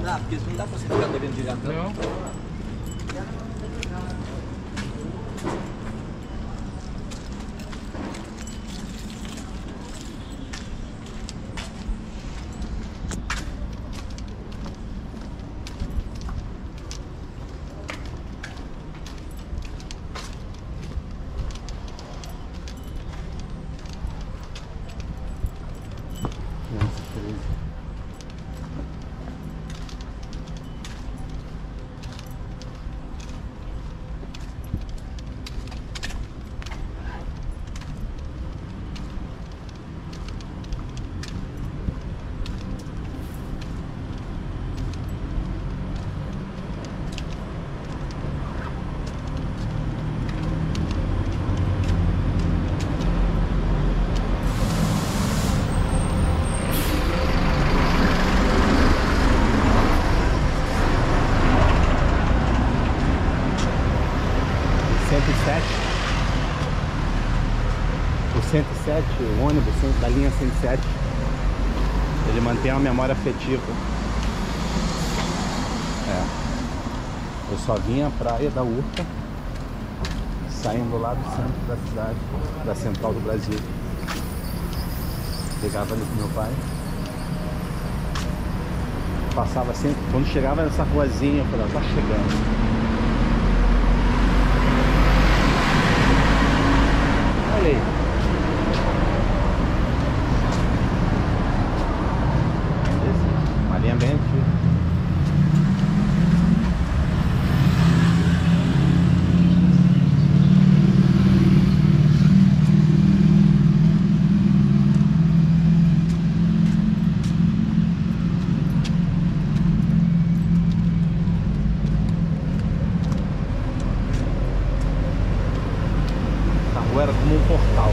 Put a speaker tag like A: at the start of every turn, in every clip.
A: dá, porque não dá pra você ficar bebendo direto.
B: Não. O 107, o ônibus da linha 107, ele mantém uma memória afetiva. Eu só vinha à praia da Urca, saindo lá do centro da cidade, da central do Brasil. Pegava ali com meu pai. Passava sempre, quando chegava nessa ruazinha, eu falava, tá chegando. Olha aí. Uma linha bem antiga. Era como um portal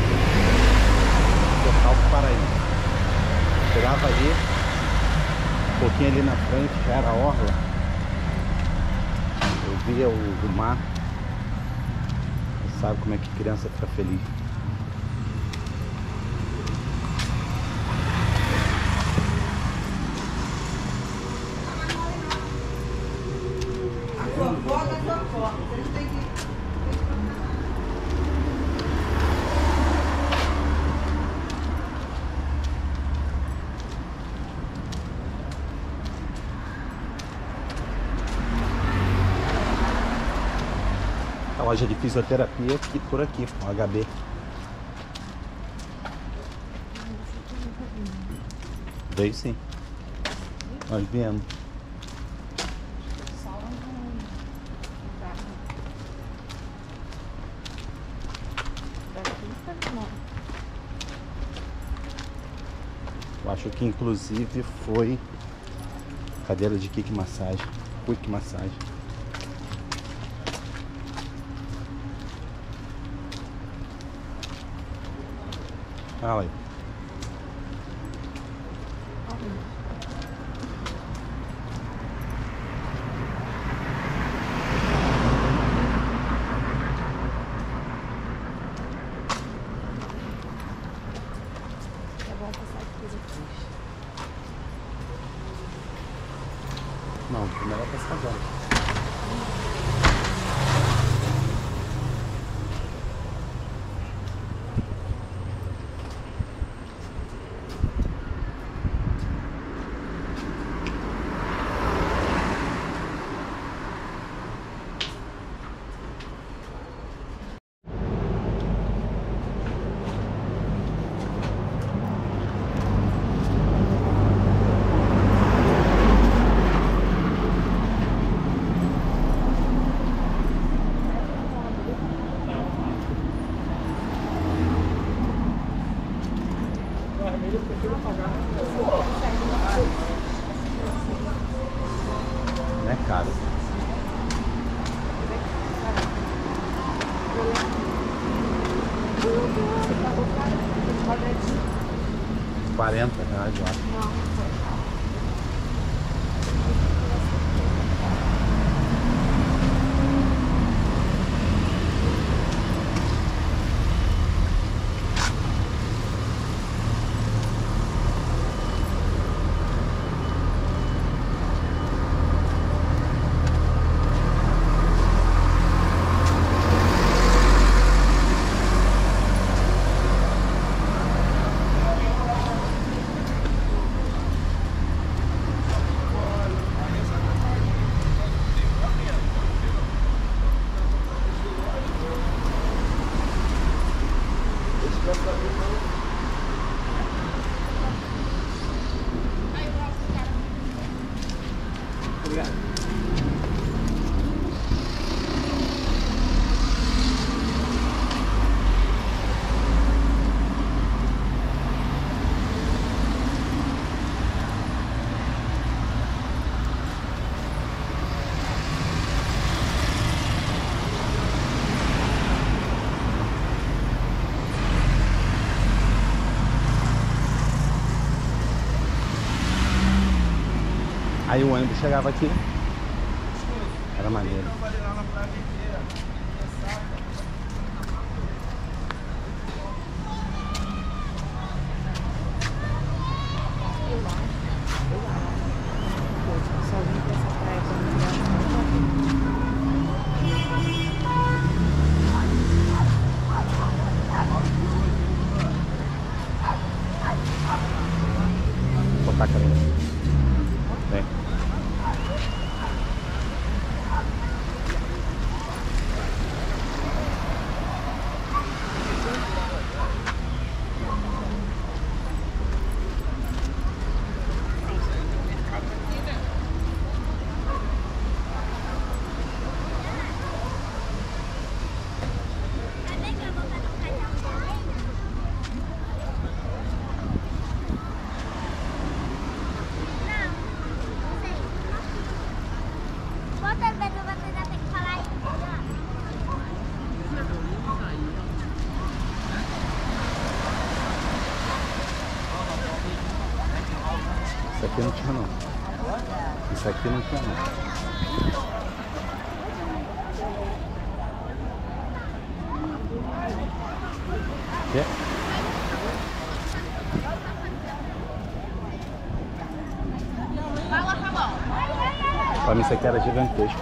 B: pro paraíso. Chegava ali, um pouquinho ali na frente já era a orla. Eu via o mar. Você sabe como é que criança fica feliz. A loja de fisioterapia aqui por aqui, com HB. Veio sim. Nós viemos. Eu acho que inclusive foi cadeira de quick massagem. Quick massagem. Olha aí. Não, primeiro é passar agora. Não é caro. R$40, eu acho.
A: Obrigado.
B: Aí o ônibus chegava aqui. Era maneiro.
C: Só vim pra essa praia quando
B: Vou botar a câmera. Vem.
D: Quantas vezes você já tem que falar isso?
B: Isso aqui não tinha não. Isso aqui não tinha não. Quê? Pra mim isso aqui era gigantesco.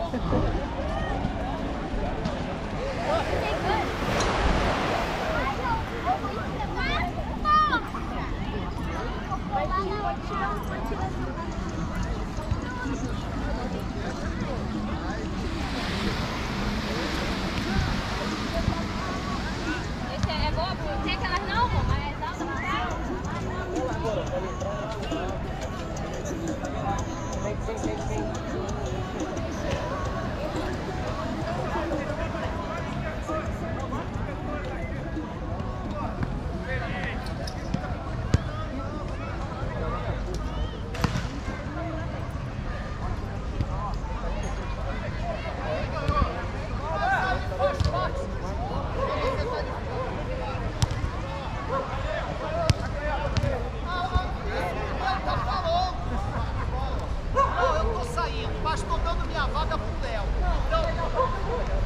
D: Esse é bobo? Tem aquelas não, pô, mas é alta pra cá.
E: Eu tô saindo, mas tô dando minha vaga pro Léo. Então,